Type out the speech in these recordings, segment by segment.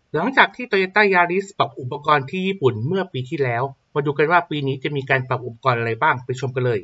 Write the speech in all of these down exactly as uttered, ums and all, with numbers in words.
หลังจากที่ Toyota Yaris ปรับอุปกรณ์ที่ญี่ปุ่นเมื่อปีที่แล้วมาดูกันว่าปีนี้จะมีการปรับอุปกรณ์อะไรบ้างไปชมกันเลย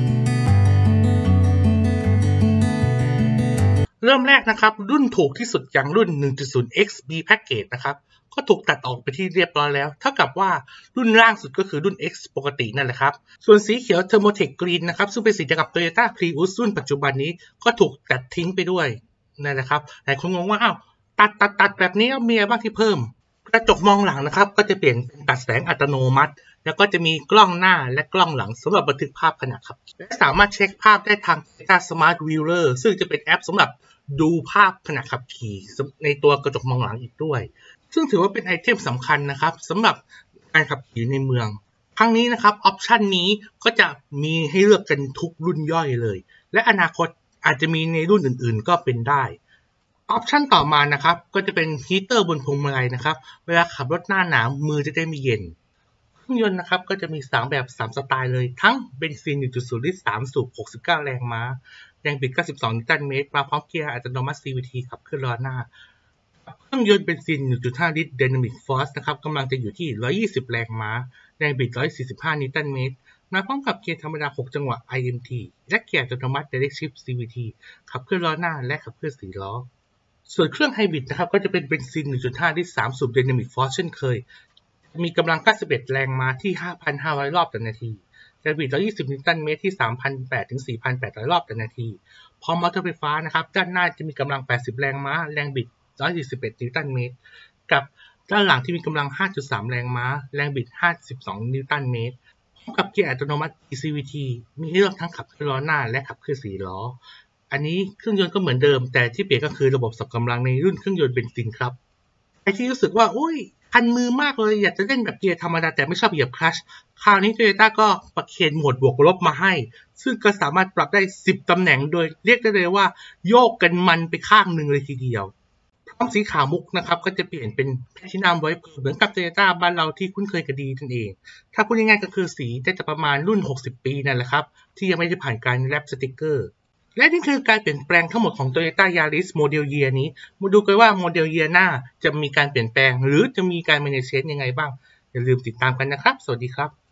เริ่มแรกนะครับรุ่นถูกที่สุดอย่างรุ่น หนึ่งจุดศูนย์ เอ็กซ์ บี Package นะครับก็ถูกตัดออกไปที่เรียบร้อยแล้วเท่ากับว่ารุ่นล่างสุดก็คือรุ่น X ปกตินั่นแหละครับส่วนสีเขียว Thermotech Green นะครับซึ่งเป็นสีเดียวกับ Toyota Prius รุ่นปัจจุบันนี้ก็ถูกตัดทิ้งไปด้วยนั่นแหละครับหลายคนงงว่าอ้าวตัดตัดตัดแบบนี้มีอะไรบ้างที่เพิ่มกระจกมองหลังนะครับก็จะเปลี่ยนเป็นตัดแสงอัตโนมัติแล้วก็จะมีกล้องหน้าและกล้องหลังสำหรับบันทึกภาพขณะขับและสามารถเช็คภาพได้ทาง Toyota Smart Viewer ซึ่งจะเป็นแอปสำหรับดูภาพขณะขับขี่ในตัวกระจกมองหลังอีกด้วยซึ่งถือว่าเป็นไอเทมสำคัญนะครับสำหรับการขับขี่ในเมืองครั้งนี้นะครับออปชันนี้ก็จะมีให้เลือกกันทุกรุ่นย่อยเลยและอนาคตอาจจะมีในรุ่นอื่นๆก็เป็นได้ออปชันต่อมานะครับก็จะเป็นฮีเตอร์บนพวงมาลัยนะครับเวลาขับรถหน้าหนาวมือจะได้ไม่เย็นเครื่องยนต์นะครับก็จะมีสามแบบสามสไตล์เลยทั้งเบนซิน หนึ่งจุดศูนย์ ลิตรสามสูบหกสิบเก้าแรงม้าแรงบิดเก้าสิบสองนิวตันเมตรมาพร้อมเกียร์อัตโนมัติ ซี วี ที ขับเคลื่อนล้อหน้าเครื่องยนต์เบนซิน หนึ่งจุดห้า ลิตร Dynamic Force นะครับกำลังจะอยู่ที่หนึ่งร้อยยี่สิบแรงม้าแรงบิดหนึ่งร้อยสี่สิบห้านิวตันเมตรมาพร้อมกับเกียร์ธรรมดาหกจังหวะ ไอ เอ็ม ที และเกียร์อัตโนมัติ Direct Shift ซี วี ที ขับเคลื่อนล้อหน้าและขับเคลื่อนสี่ล้อส่วนเครื่องไฮบริดนะครับก็จะเป็นเบนซิน หนึ่งจุดห้า ลิตรสามสูบ Dynamic Force เช่นเคยมีกำลังเก้าสิบเอ็ดแรงม้าที่ ห้าพันห้าร้อย รอบต่อนาทีแรงบิดหนึ่งร้อยยี่สิบนิวตันเมตรที่ สามพันแปดร้อย ถึง สี่พันแปดร้อย รอบต่อนาทีพร้อมมอเตอร์ไฟฟ้านะครับด้านหน้าจะมีกำลังแปดสิบแรงม้าแรงบิดหนึ่งร้อยสี่สิบเอ็ดนิวตันเมตรกับด้านหลังที่มีกำลัง ห้าจุดสาม แรงม้าแรงบิดห้าสิบสองนิวตันเมตรพร้อมกับเกียร์อัตโนมัติ ซี วี ที มีให้เลือกทั้งขับเคลื่อนล้อหน้าและขับเคลื่อนสี่ล้ออันนี้เครื่องยนต์ก็เหมือนเดิมแต่ที่เปลี่ยนก็คือระบบสับกำลังในรุ่นเครื่องยนต์เบนซินครับไอ้ที่รู้สึกว่าโอ้ยคันมือมากเลยอยากจะเล่นแบบเกียร์ธรรมดาแต่ไม่ชอบเหยียบคลัตช์คราวนี้ Toyota ก็ประเคนโหมดบวกลบมาให้ซึ่งก็สามารถปรับได้สิบตำแหน่งโดยเรียกได้เลยว่าโยกกันมันไปข้างหนึ่งเลยทีเดียวพร้อมสีขาวมุกนะครับก็จะเปลี่ยนเป็นแพลทินัมไว้เหมือนกับ Toyota บ้านเราที่คุ้นเคยกันดีนั่นเองถ้าพูดง่ายๆก็คือสีจะประมาณรุ่นหกสิบปีนั่นแหละครับที่ยังไม่ได้ผ่านการแรปสติกเกอร์และนี่คือการเปลี่ยนแปลงทั้งหมดของ Toyota Yaris โมเดลเยียร์นี้มาดูกันว่าโมเดลเยียร์หน้าจะมีการเปลี่ยนแปลงหรือจะมีการ manage ยังไงบ้างอย่าลืมติดตามกันนะครับสวัสดีครับ